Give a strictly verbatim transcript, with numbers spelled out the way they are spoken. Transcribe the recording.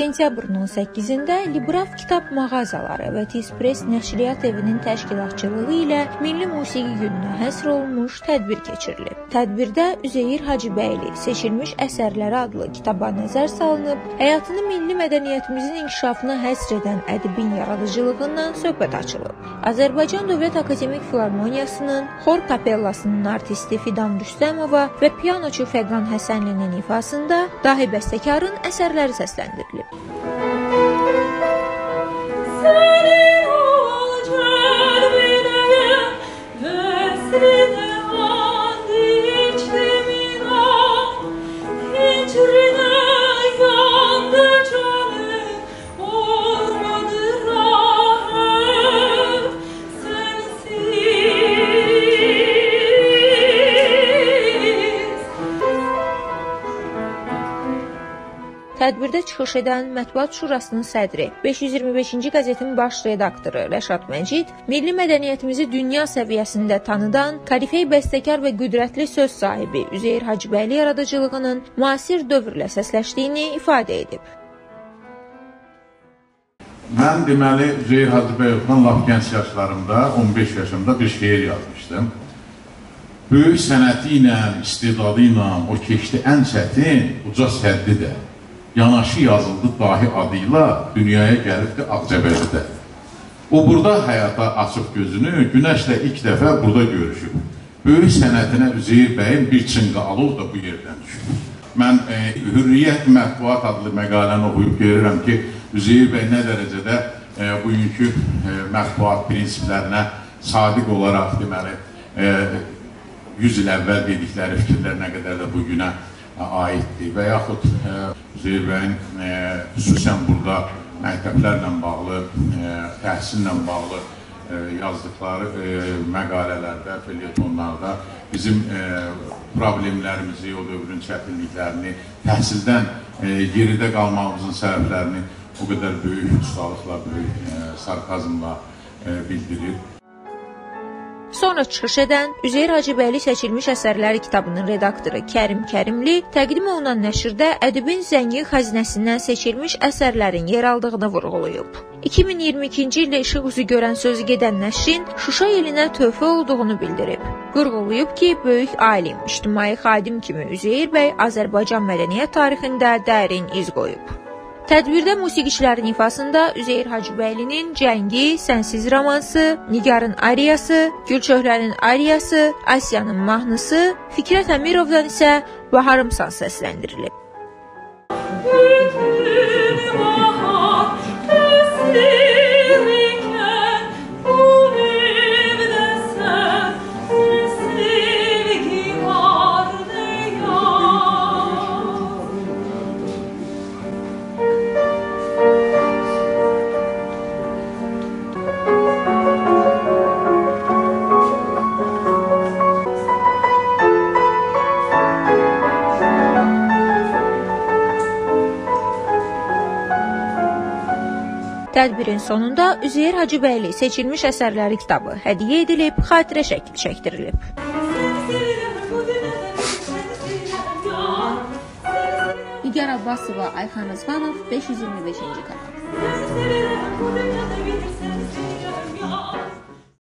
Sentyabrın on səkkizində Libraf kitab mağazaları və Tispress nəşriyyat evinin təşkilatçılığı ilə Milli Musiqi gününə həsr olunmuş tədbir keçirilib. Tədbirdə Üzeyir Hacıbəyli seçilmiş əsərləri adlı kitaba nəzər salınıb, həyatını milli mədəniyyətimizin inkişafına həsr edən ədibin yaradıcılığından söhbət açılıb. Azərbaycan Dövlət Akademik Filarmoniyasının xor kapellasının artisti Fidan Rüstəmova və pianoçu Fəqan Həsənlinin ifasında dahi bəstəkarın əsərləri səsləndirilib. Tədbirdə çıxış edən Mətbuat Şurasının sədri, beş yüz iyirmi beşinci qəzetin baş redaktoru Rəşad Məcid, milli mədəniyyətimizi dünya səviyyəsində tanıdan korifey bəstəkar və qüdrətli söz sahibi Üzeyir Hacıbəyli yaradıcılığının müasir dövrlə səsləşdiyini ifadə edib. Mən deməli Üzeyir Hacıbəyovdan lap gənc yaşlarımda, on beş yaşımda bir şeir yazmışdım. Böyük sənəti ilə, istedadı ilə o keçdi ən çətin, uca səddi də. Yanaşı yazıldı dahi adıyla, dünyaya gəlibdi Ağcabədidə. O burada həyata açıb gözünü, günəşlə ilk dəfə burada görüşüb. Böyük sənətinə Üzeyir bəyin bir çınqalov da bu yerdən düşüb. Mən e, Hürriyyət Mətbuat adlı məqaləni oxuyub görürəm ki, Üzeyir bəy nə dərəcədə e, bugünkü e, mətbuat prinsiplərinə sadiq olaraq deməli, e, yüz il əvvəl dedikləri fikirlər nə qədər də bugünə aiddir və yaxud e, Üzeyir bəyin e, xüsusən burada məktəblərlə bağlı, e, təhsillə bağlı e, yazdıqları e, məqalələrdə, felyetonlarda bizim e, problemlərimizi, o dövrün çətinliklərini, təhsildən e, geridə qalmağımızın səbəblərini o qədər böyük ustalıqla, böyük e, sarkazmla e, bildirir. Sonra çıxış edən Üzeyir Hacıbəyli seçilmiş əsərləri kitabının redaktoru Kərim Kərimli təqdim olunan nəşrdə ədibin zəngin xəzinəsindən seçilmiş əsərlərin yer aldığını vurğulayıb. iki min iyirmi ikinci ildə işıq üzü görən sözü gedən nəşrin Şuşa elinə töhfə olduğunu bildirib. Vurğulayıb ki, böyük alim, ictimai xadim kimi Üzeyir bəy Azərbaycan mədəniyyət tarixində dərin iz qoyub. Tədbirdə musiqiçilərin ifasında Üzeyir Hacıbəylinin Cəngi, Sənsiz romansı, Nigarın ariyası, Gülçöhrənin ariyası, Asiyanın mahnısı, Fikrət Əmirovdan isə Baharımsan səsləndirilib. Tədbirin sonunda Üzeyir Hacıbəyli seçilmiş əsərləri kitabı hədiyyə edilib, xatirə şəkli çəkdirilib. Nigar Abbasova, Ayxan Rızvanov, beş yüz iyirmi beşinci kanal.